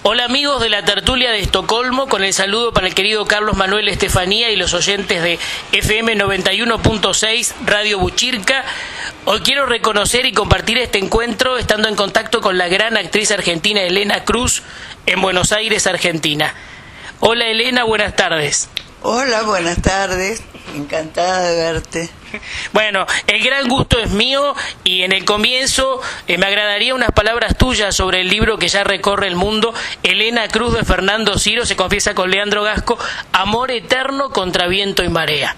Hola amigos de la tertulia de Estocolmo, con el saludo para el querido Carlos Manuel Estefanía y los oyentes de FM 91.6 Radio Buchirca. Hoy quiero reconocer y compartir este encuentro estando en contacto con la gran actriz argentina Elena Cruz en Buenos Aires, Argentina. Hola Elena, buenas tardes. Hola, buenas tardes. Encantada de verte. Bueno, el gran gusto es mío y en el comienzo me agradaría unas palabras tuyas sobre el libro que ya recorre el mundo, Elena Cruz de Fernando Siro, se confiesa con Leandro Gasco, Amor eterno contra viento y marea.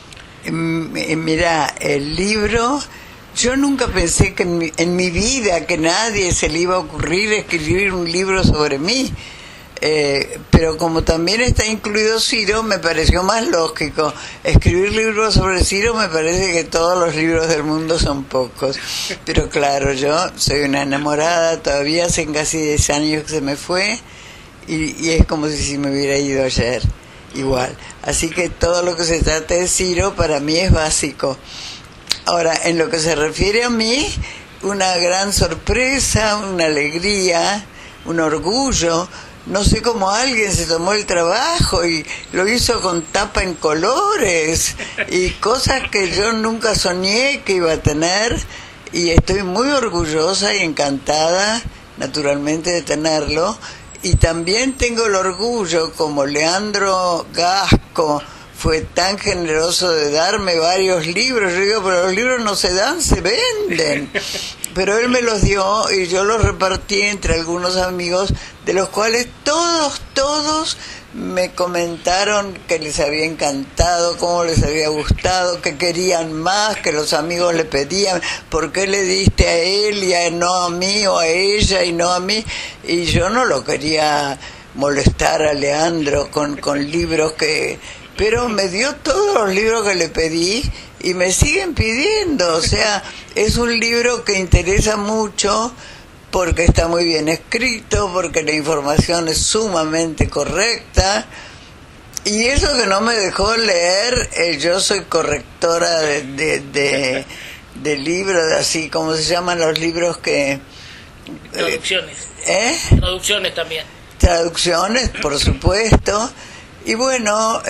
Mira, el libro, yo nunca pensé que en mi vida que nadie se le iba a ocurrir escribir un libro sobre mí. Pero como también está incluido Siro, me pareció más lógico. Escribir libros sobre Siro, me parece que todos los libros del mundo son pocos. Pero claro, yo soy una enamorada, todavía hace casi 10 años que se me fue, y es como si me hubiera ido ayer, igual. Así que todo lo que se trata de Siro para mí es básico. Ahora, en lo que se refiere a mí, una gran sorpresa, una alegría, un orgullo. No sé cómo alguien se tomó el trabajo y lo hizo con tapa en colores y cosas que yo nunca soñé que iba a tener, y estoy muy orgullosa y encantada naturalmente de tenerlo. Y también tengo el orgullo, como Leandro Gasco fue tan generoso de darme varios libros. Yo digo, pero los libros no se dan, se venden. Pero él me los dio y yo los repartí entre algunos amigos, de los cuales todos me comentaron que les había encantado, cómo les había gustado, que querían más, que los amigos le pedían, ¿por qué le diste a él y no a mí, o a ella y no a mí? Y yo no lo quería molestar a Leandro con libros que... Pero me dio todos los libros que le pedí y me siguen pidiendo. O sea, es un libro que interesa mucho porque está muy bien escrito, porque la información es sumamente correcta. Y eso que no me dejó leer, yo soy correctora de libros, así como se llaman los libros que... Traducciones. Traducciones también. Traducciones, por supuesto. Y bueno,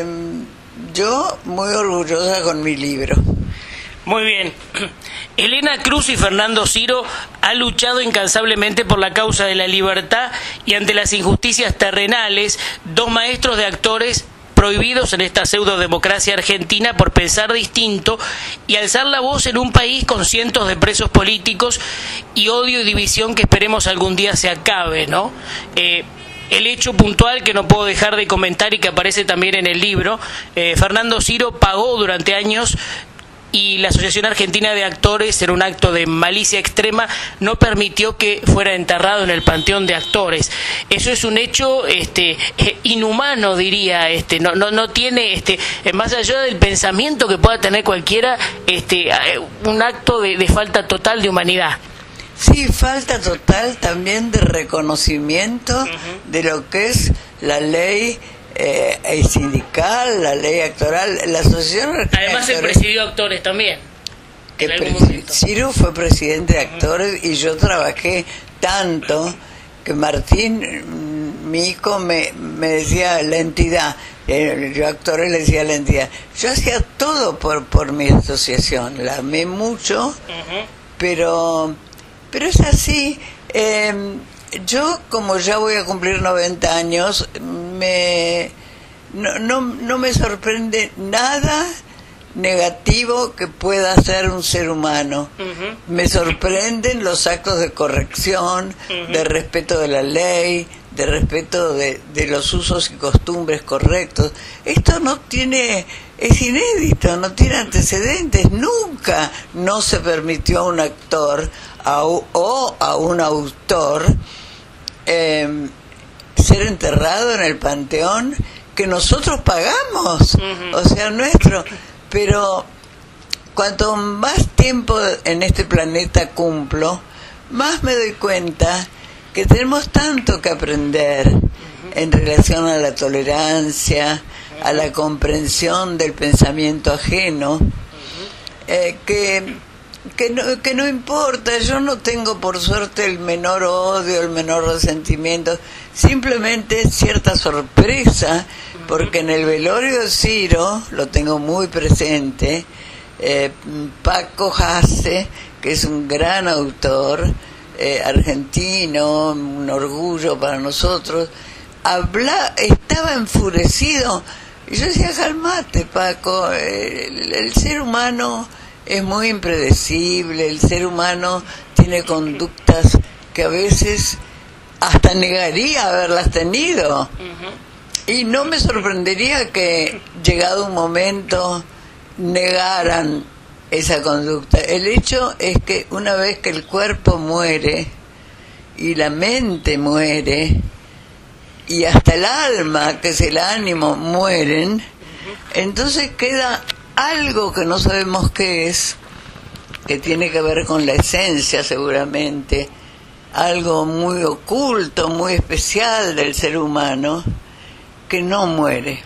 yo muy orgullosa con mi libro. Muy bien. Elena Cruz y Fernando Siro han luchado incansablemente por la causa de la libertad y ante las injusticias terrenales, dos maestros de actores prohibidos en esta pseudodemocracia argentina por pensar distinto y alzar la voz en un país con cientos de presos políticos y odio y división que esperemos algún día se acabe, ¿no? El hecho puntual que no puedo dejar de comentar y que aparece también en el libro, Fernando Siro pagó durante años y la Asociación Argentina de Actores, en un acto de malicia extrema, no permitió que fuera enterrado en el Panteón de Actores. Eso es un hecho inhumano, diría, no tiene, más allá del pensamiento que pueda tener cualquiera, un acto de falta total de humanidad. Sí, falta total también de reconocimiento de lo que es la ley sindical, la ley actoral, la asociación. Además se presidió actores también. Siro fue presidente de actores y yo trabajé tanto que Martín, mi hijo, me decía la entidad. Yo a actores le decía la entidad. Yo hacía todo por mi asociación, la amé mucho, pero es así. Yo, como ya voy a cumplir 90 años, no me sorprende nada negativo que pueda hacer un ser humano. Me sorprenden los actos de corrección, de respeto de la ley, de respeto de los usos y costumbres correctos. Esto es inédito, no tiene antecedentes. Nunca no se permitió a un actor o a un autor ser enterrado en el panteón que nosotros pagamos, o sea, nuestro. Pero cuanto más tiempo en este planeta cumplo, más me doy cuenta que tenemos tanto que aprender en relación a la tolerancia, a la comprensión del pensamiento ajeno, que que no importa, yo no tengo por suerte el menor odio, el menor resentimiento, simplemente cierta sorpresa, porque en el velorio de Ciro, lo tengo muy presente, Paco Hasse, que es un gran autor, argentino, un orgullo para nosotros, estaba enfurecido, y yo decía, calmate Paco, el ser humano es muy impredecible, el ser humano tiene conductas que a veces hasta negaría haberlas tenido. Y no me sorprendería que, llegado un momento, negaran esa conducta. El hecho es que una vez que el cuerpo muere y la mente muere y hasta el alma, que es el ánimo, mueren, entonces queda algo que no sabemos qué es, que tiene que ver con la esencia seguramente, algo muy oculto, muy especial del ser humano, que no muere,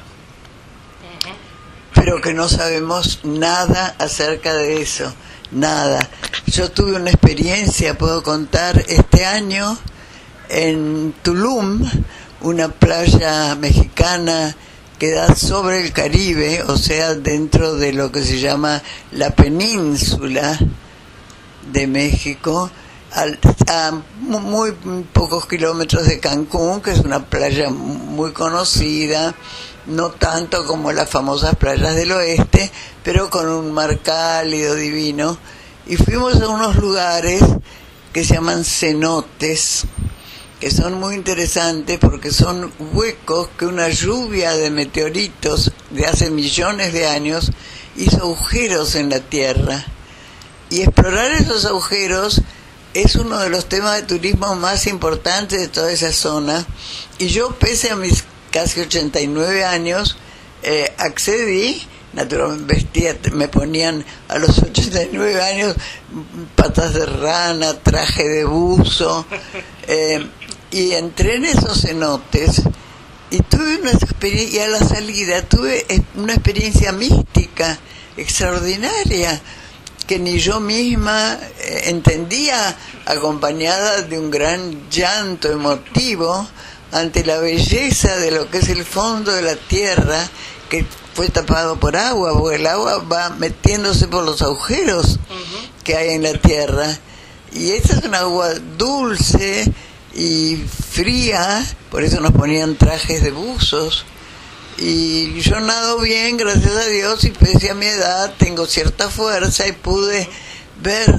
pero que no sabemos nada acerca de eso, nada. Yo tuve una experiencia, puedo contar, este año en Tulum, una playa mexicana que da sobre el Caribe, o sea, dentro de lo que se llama la península de México, a muy pocos kilómetros de Cancún, que es una playa muy conocida, no tanto como las famosas playas del oeste, pero con un mar cálido, divino, y fuimos a unos lugares que se llaman cenotes, que son muy interesantes porque son huecos que una lluvia de meteoritos de hace millones de años hizo agujeros en la Tierra. Y explorar esos agujeros es uno de los temas de turismo más importantes de toda esa zona. Y yo, pese a mis casi 89 años, accedí. Naturalmente me ponían a los 89 años patas de rana, traje de buzo, y entré en esos cenotes y tuve una experiencia, y a la salida tuve una experiencia mística extraordinaria que ni yo misma entendía, acompañada de un gran llanto emotivo ante la belleza de lo que es el fondo de la tierra, que fue tapado por agua, porque el agua va metiéndose por los agujeros que hay en la tierra, y esa es un agua dulce y fría, por eso nos ponían trajes de buzos, y yo nado bien, gracias a Dios, y pese a mi edad tengo cierta fuerza y pude ver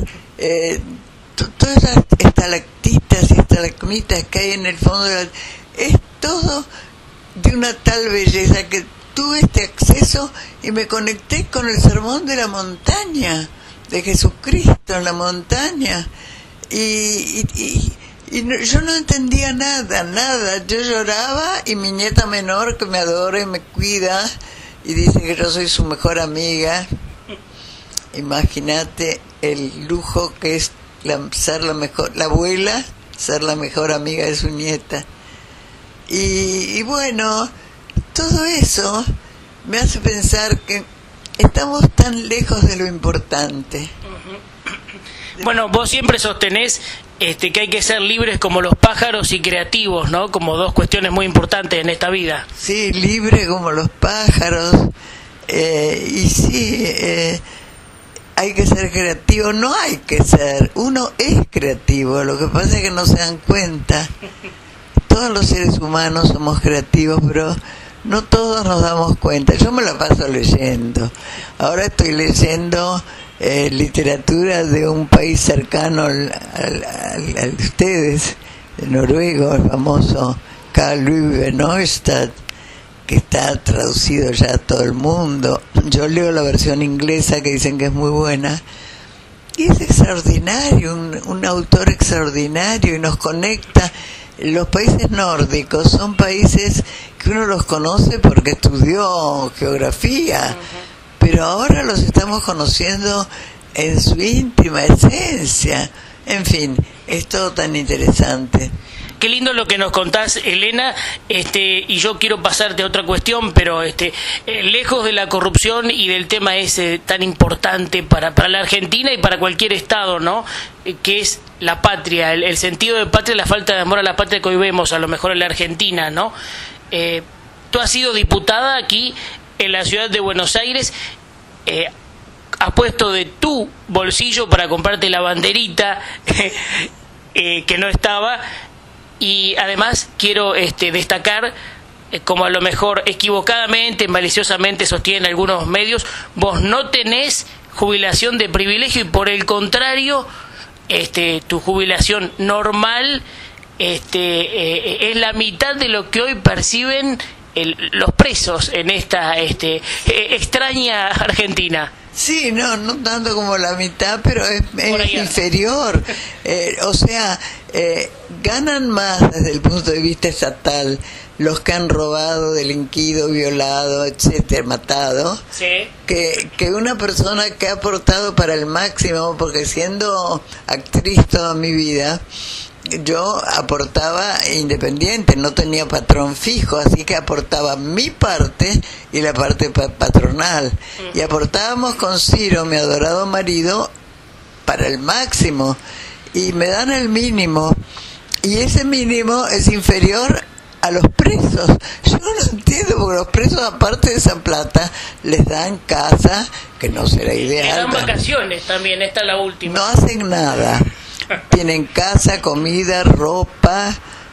todas esas estalactitas y estalagmitas que hay en el fondo de la... Es todo de una tal belleza que tuve este acceso y me conecté con el sermón de la montaña, de Jesucristo en la montaña, y yo no entendía nada, yo lloraba, y mi nieta menor, que me adora y me cuida y dice que yo soy su mejor amiga, imagínate el lujo que es ser la abuela, ser la mejor amiga de su nieta, y bueno, todo eso me hace pensar que estamos tan lejos de lo importante. Bueno, vos siempre sostenés que hay que ser libres como los pájaros y creativos, ¿no? Como dos cuestiones muy importantes en esta vida. Sí, libre como los pájaros, y sí, hay que ser creativo. No hay que ser, uno es creativo, lo que pasa es que no se dan cuenta. Todos los seres humanos somos creativos, pero no todos nos damos cuenta. Yo me la paso leyendo. Ahora estoy leyendo literatura de un país cercano al de ustedes, de noruego, el famoso Carl Ove Nørstad, que está traducido ya a todo el mundo. Yo leo la versión inglesa, que dicen que es muy buena, y es extraordinario, un autor extraordinario, y nos conecta. Los países nórdicos son países que uno los conoce porque estudió geografía, pero ahora los estamos conociendo en su íntima esencia. En fin, es todo tan interesante. Qué lindo lo que nos contás, Elena, y yo quiero pasarte a otra cuestión, pero lejos de la corrupción y del tema ese tan importante para la Argentina y para cualquier Estado, ¿no? Que es la patria, el sentido de patria, la falta de amor a la patria que hoy vemos, a lo mejor en la Argentina, ¿no? Tú has sido diputada aquí en la ciudad de Buenos Aires, has puesto de tu bolsillo para comprarte la banderita que no estaba, y además quiero destacar, como a lo mejor equivocadamente, maliciosamente sostienen algunos medios, vos no tenés jubilación de privilegio y por el contrario, tu jubilación normal es la mitad de lo que hoy perciben los presos en esta extraña Argentina. Sí, no tanto como la mitad, pero es inferior. O sea, ganan más desde el punto de vista estatal los que han robado, delinquido, violado, etcétera, matado, sí, que una persona que ha aportado para el máximo, porque siendo actriz toda mi vida, yo aportaba independiente, no tenía patrón fijo, así que aportaba mi parte y la parte patronal. Y aportábamos con Ciro, mi adorado marido, para el máximo. Y me dan el mínimo. Y ese mínimo es inferior a los presos. Yo no entiendo, porque los presos, aparte de esa plata, les dan casa, que no será ideal. Les dan vacaciones también, esta es la última. No hacen nada. Tienen casa, comida, ropa,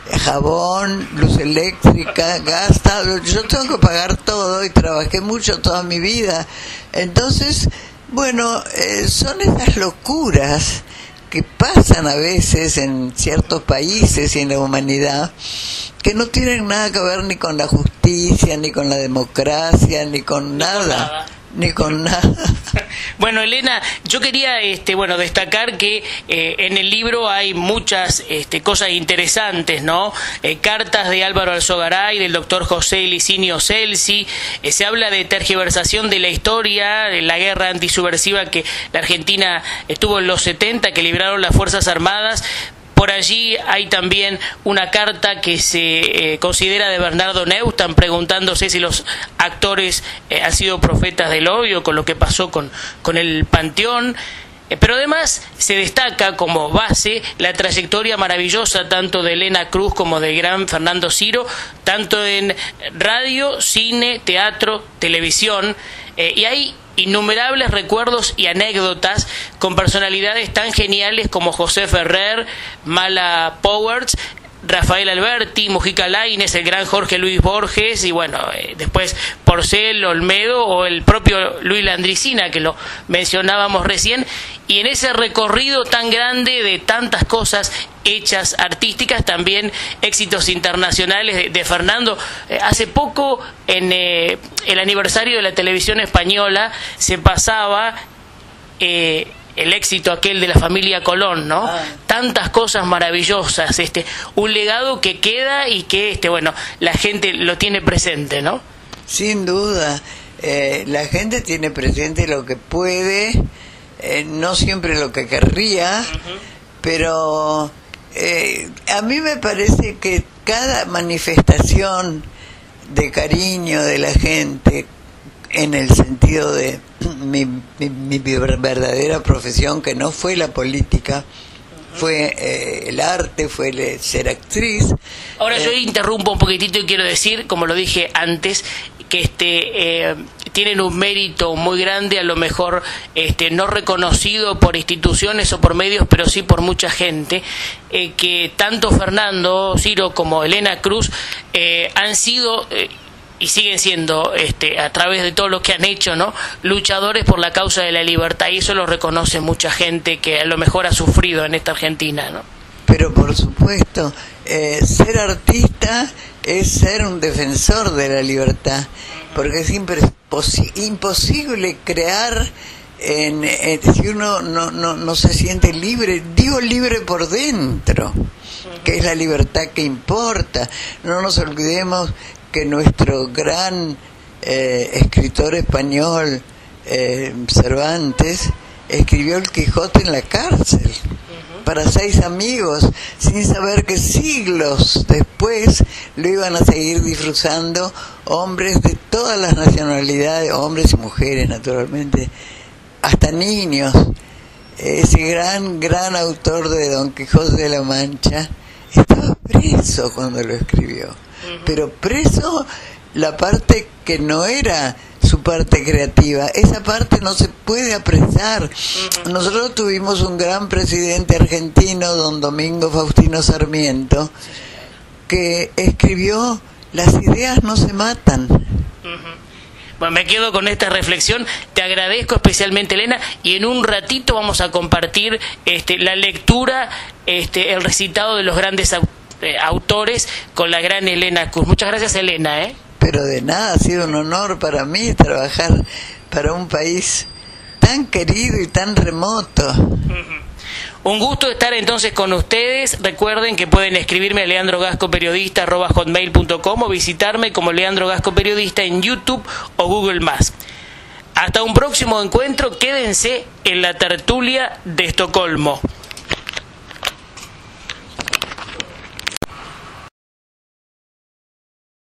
jabón, luz eléctrica, gas. Yo tengo que pagar todo y trabajé mucho toda mi vida. Entonces, bueno, son esas locuras que pasan a veces en ciertos países y en la humanidad, que no tienen nada que ver ni con la justicia, ni con la democracia, ni con nada. Ni con nada. Bueno, Elena, yo quería destacar que en el libro hay muchas cosas interesantes, ¿no? Cartas de Álvaro Alzogaray, del doctor José Licinio Celsi, se habla de tergiversación de la historia, de la guerra antisubversiva que la Argentina tuvo en los 70, que libraron las Fuerzas Armadas. Por allí hay también una carta que se considera de Bernardo Neustadt, preguntándose si los actores han sido profetas del odio, con lo que pasó con el Panteón. Pero además se destaca como base la trayectoria maravillosa tanto de Elena Cruz como del gran Fernando Siro, tanto en radio, cine, teatro, televisión, y hay innumerables recuerdos y anécdotas con personalidades tan geniales como José Ferrer, Mala Powers, Rafael Alberti, Mujica Lainez, el gran Jorge Luis Borges y bueno, después Porcel, Olmedo o el propio Luis Landricina, que lo mencionábamos recién. Y en ese recorrido tan grande de tantas cosas hechas artísticas, también éxitos internacionales de Fernando. Hace poco, en el aniversario de la televisión española, se pasaba el éxito aquel de la familia Colón, ¿no? Tantas cosas maravillosas, un legado que queda y que la gente lo tiene presente, ¿no? Sin duda, la gente tiene presente lo que puede, no siempre lo que querría, pero a mí me parece que cada manifestación de cariño de la gente, en el sentido de mi verdadera profesión, que no fue la política, fue el arte, fue el ser actriz. Ahora yo interrumpo un poquitito y quiero decir, como lo dije antes, que tienen un mérito muy grande, a lo mejor no reconocido por instituciones o por medios, pero sí por mucha gente, que tanto Fernando Siro como Elena Cruz han sido y siguen siendo, a través de todo lo que han hecho, ¿no?, luchadores por la causa de la libertad, y eso lo reconoce mucha gente que a lo mejor ha sufrido en esta Argentina, ¿no? Pero por supuesto, ser artista es ser un defensor de la libertad, porque es imposible crear si uno no se siente libre, digo libre por dentro, que es la libertad que importa. No nos olvidemos que nuestro gran escritor español, Cervantes, escribió El Quijote en la cárcel. para 6 amigos, sin saber que siglos después lo iban a seguir disfrutando hombres de todas las nacionalidades, hombres y mujeres naturalmente, hasta niños. Ese gran autor de Don Quijote de la Mancha estaba preso cuando lo escribió, pero preso la parte que no era su parte creativa, esa parte no se puede apresar. Nosotros tuvimos un gran presidente argentino, don Domingo Faustino Sarmiento, que escribió: las ideas no se matan. Bueno, me quedo con esta reflexión. Te agradezco especialmente, Elena, y en un ratito vamos a compartir la lectura, el recitado de los grandes autores con la gran Elena Cruz. Muchas gracias, Elena. Pero de nada, ha sido un honor para mí trabajar para un país tan querido y tan remoto. Un gusto estar entonces con ustedes. Recuerden que pueden escribirme a leandrogascoperiodista@hotmail.com o visitarme como Leandro Gasco Periodista en YouTube o Google+. Hasta un próximo encuentro. Quédense en la tertulia de Estocolmo.